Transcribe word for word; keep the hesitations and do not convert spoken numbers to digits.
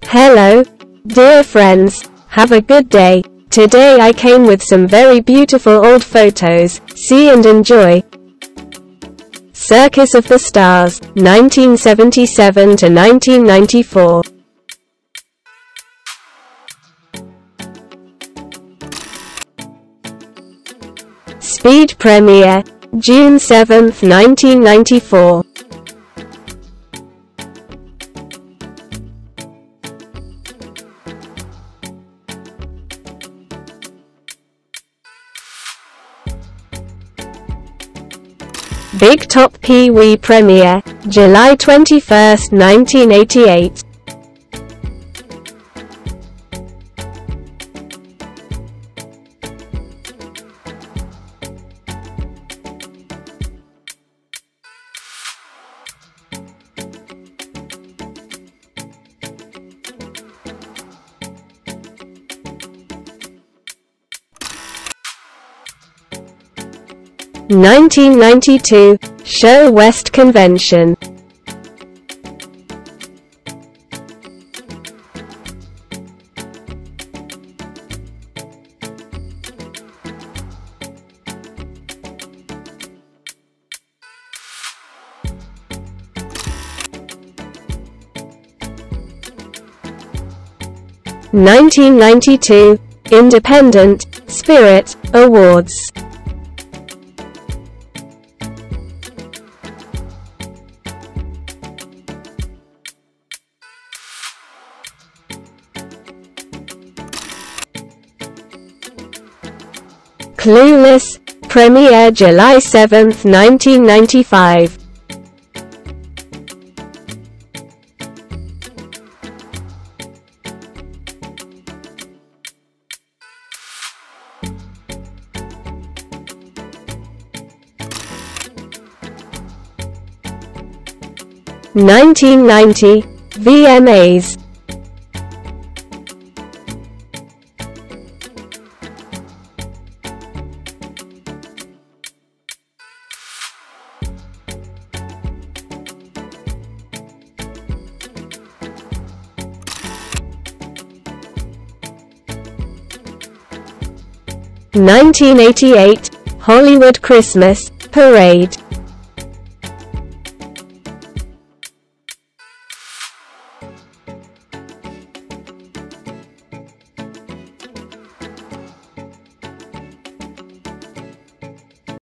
Hello, dear friends, have a good day. Today I came with some very beautiful old photos, see and enjoy. Circus of the Stars, nineteen seventy-seven to nineteen ninety-four. Speed premiere, June seventh nineteen ninety-four. Big Top Pee-wee premiere, July twenty-first nineteen eighty-eight. nineteen ninety-two, Show West Convention. nineteen ninety-two, Independent Spirit Awards. Clueless premiere July seventh nineteen ninety-five. nineteen ninety, V M As. nineteen eighty-eight, Hollywood Christmas Parade.